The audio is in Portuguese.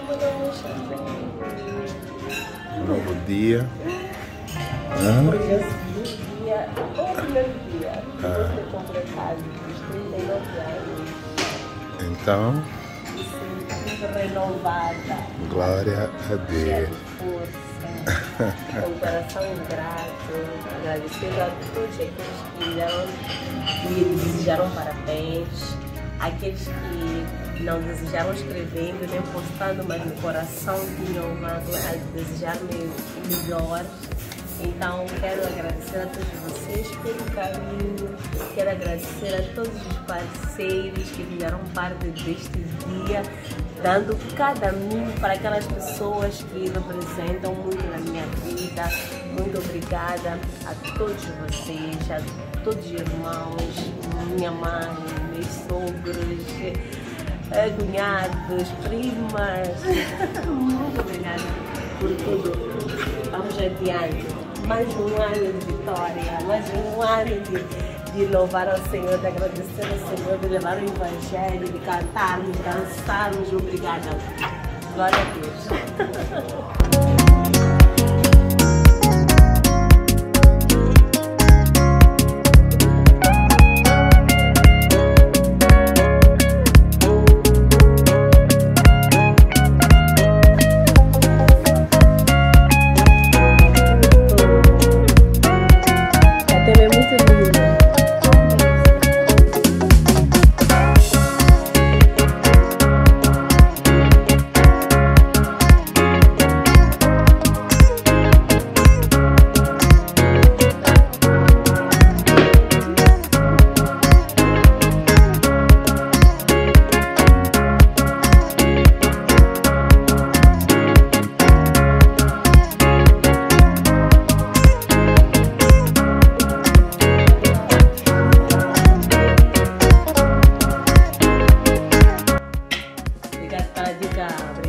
Novo dia. Hoje é o segundo dia, o primeiro dia. Vou ter completado os 39 anos. Então, E sempre renovada. glória a Deus. Força, com o coração grato, agradecendo a todos aqueles que me desejaram parabéns, aqueles que não desejaram escrevendo nem postando, mas no coração tinham a desejar-me o melhor. Então quero agradecer a todos vocês pelo carinho, quero agradecer a todos os parceiros que fizeram parte deste dia, dando cada mimo para aquelas pessoas que representam muito na minha vida. Muito obrigada a todos vocês, a todos os irmãos, minha mãe, meus sogros, cunhados, primas. Muito obrigada por tudo. Vamos adiante. Mais um ano de vitória, mais um ano de louvar ao Senhor, de agradecer ao Senhor, de levar o Evangelho, de cantarmos, dançarmos. Obrigada. Glória a Deus. Obrigada.